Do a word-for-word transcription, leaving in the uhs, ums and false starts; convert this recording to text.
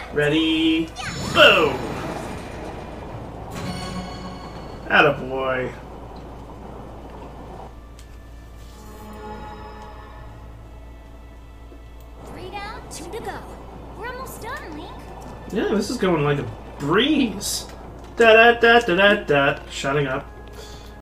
Ready? Boom! Attaboy. Three down, two to go. We're almost done, Link. Yeah, this is going like a breeze. Da da da da da da. Shutting up.